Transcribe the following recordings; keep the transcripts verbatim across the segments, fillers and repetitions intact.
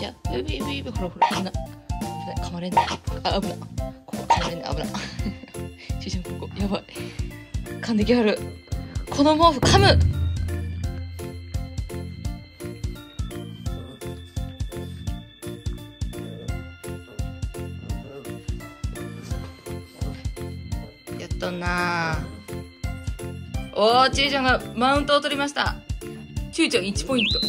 や。ビビビビ、ほらほら、危ない。危ない、噛まれんな。あ、危ない。ここ噛まれんな、危ない。ちいちゃん、ここ、やばい。噛んできはる。この毛布噛む。やっとんなー。おー、ちいちゃんがマウントを取りました。ちいちゃんいちポイント。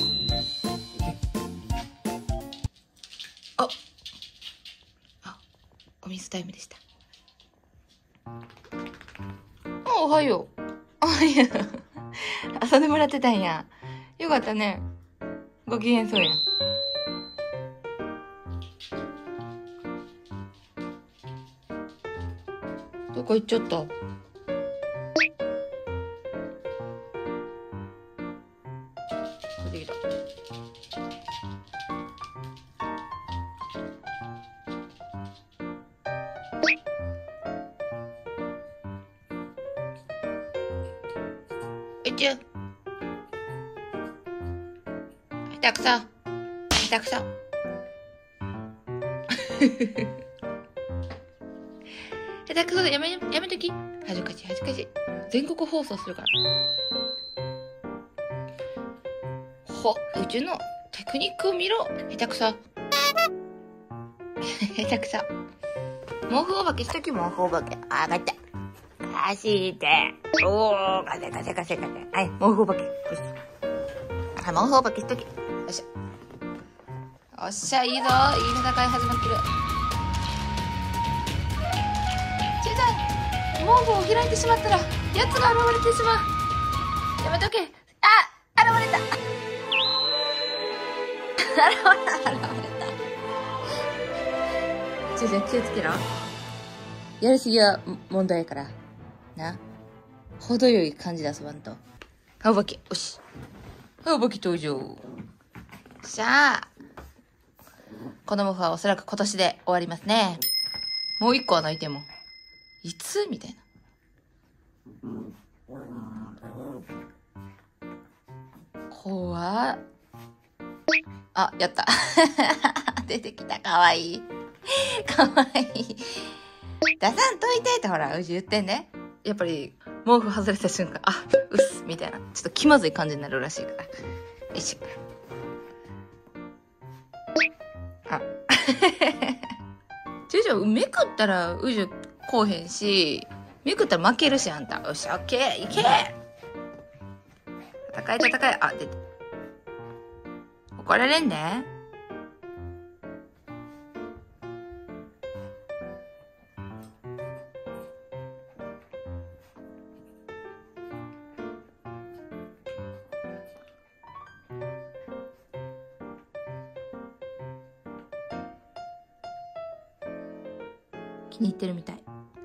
あ、あ、お水タイムでした。あ、おはよう。あ、いや、遊んでもらってたんや。よかったね。ご機嫌そうやん。どこ行っちゃった？出てきた。いっちゃう。下手くそ。下手くそ。下手くそでやめ、やめとき。恥ずかしい、恥ずかしい。全国放送するから。ほ、うちのテクニックを見ろ。下手くそ。下手くそ。毛布お化けしとき、毛布お化け。あ、分かった。貸して。おー、かせかせかせかせ。はい、毛布お化け。よし。はい、毛布お化けしとき。よっしゃ。よっしゃ、いいぞ。いい戦い始まってる。ちいちゃん。毛布を開いてしまったら、奴が現れてしまう。やめとけ。あ、現れた。現れた、現れた。ちいちゃん、気をつけろ。やりすぎは問題やから。な。程よい感じで遊ばんと。青ばき、よし。青ばき登場。しゃあ。この毛布はおそらく今年で終わりますね。もう一個は泣いても。いつみたいな。怖っ。あ、やった。出てきた。かわいい。かわいい。出さんといてってほら、うち言ってんね。やっぱり、毛布外れた瞬間、あ、うっす、みたいな。ちょっと気まずい感じになるらしいから。よいしょ。あ。ちょいちょい、めくったら、うじゅこうへんし、めくったら負けるし、あんた。よし、オッケー、いけ戦い戦い。あ、出て。怒られんね。気に入ってるみたい。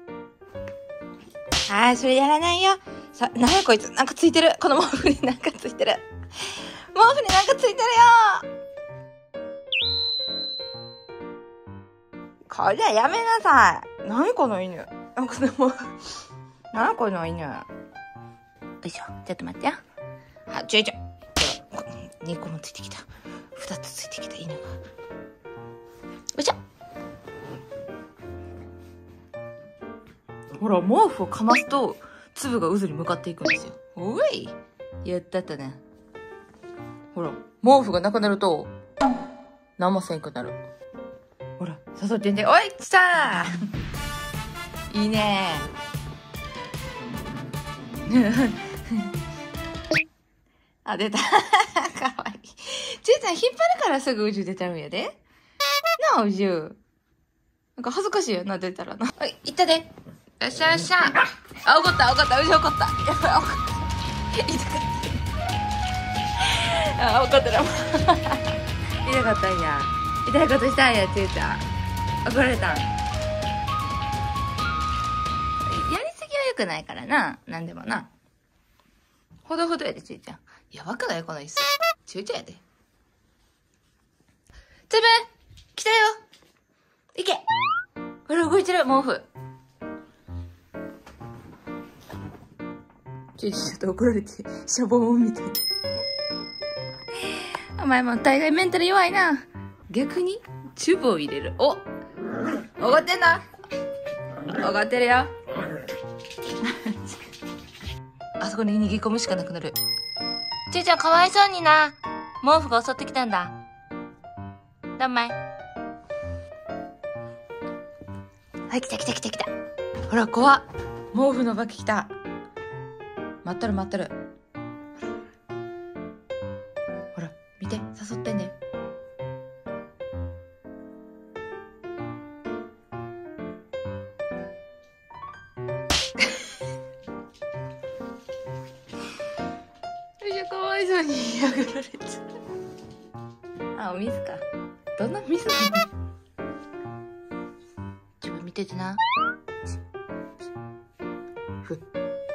あー、それやらないよ。さ、なやこいつ、なんかついてる。この毛布になんかついてる。毛布になんかついてるよ。こりゃやめなさい。なにこの犬。なんかでも、なにこの犬。よいしょ。ちょっと待ってよ。あ、ちょいちょい。にこもついてきた。ふたつついてきた犬が。よいしょ。ほら、毛布をかますと、粒が渦に向かっていくんですよ。おいやったったね。ほら、毛布がなくなると、何もせんくなる。ほら、誘ってんで、おい来たーいいねー。あ、出た。かわいい。ちいちゃん引っ張るからすぐ宇宙出ちゃうんやで。なあ、宇宙。なんか恥ずかしいよな、出たらな。はい、行ったで。よっしゃよっしゃ。あ、怒った、怒った、宇宙怒った。やばい、怒った。痛かった。あ、怒ったら。痛かったんや。痛いことしたんや、ちいちゃん。怒られたん。やりすぎは良くないからな。なんでもな。ほどほどやで、ちいちゃん。やばくないこの椅子。ちいちゃんやで。つぶ来たよいけほら、動いてる、毛布。ちいちゃんちょっと怒られて、シャボーンみたいな。お前も大概メンタル弱いな。 逆にチューブを入れる。おおがってんなおがってるよあそこに逃げ込むしかなくなる。ちゅうちゃんかわいそうにな。毛布が襲ってきたんだ。どんまい。はい、来た来た来た来た。ほら、怖っ。毛布のお化け来た。待っとる待っとる。ほら、見て、誘ってんね。かわいそうに嫌がられちゃう。あ、お水か。どんな水なの？自分見ててな。ふっ。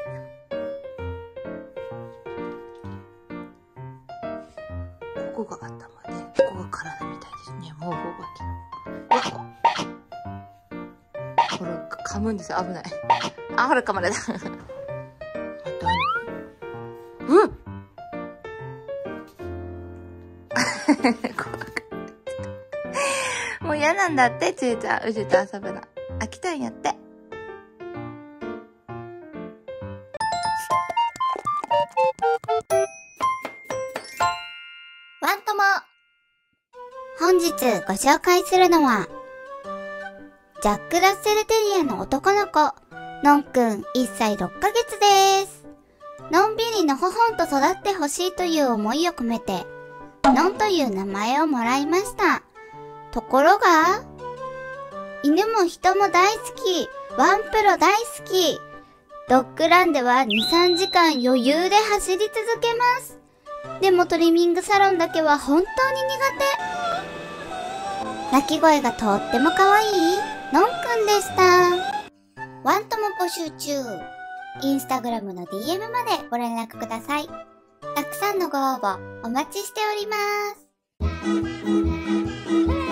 ここが頭で、ここが体みたいですね。もうお化け。ほら、噛むんですよ。危ない。あ、ほら、噛まれた。うっもう嫌なんだって、ちーちゃん。うちと遊ぶの。飽きたんやって。 ワンとも。本日ご紹介するのは、ジャック・ラッセル・テリアの男の子、のんくんいっさいろっかげつです。のんびりのほほんと育ってほしいという思いを込めて、のんという名前をもらいました。ところが、犬も人も大好き、ワンプロ大好き。ドッグランではに、さんじかん余裕で走り続けます。でもトリミングサロンだけは本当に苦手。鳴き声がとっても可愛いのんくんでした。ワンとも募集中。インスタグラムの ディーエム までご連絡ください。たくさんのご応募お待ちしております。